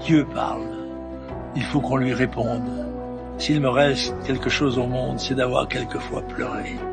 Dieu parle, il faut qu'on lui réponde. S'il me reste quelque chose au monde, c'est d'avoir quelquefois pleuré.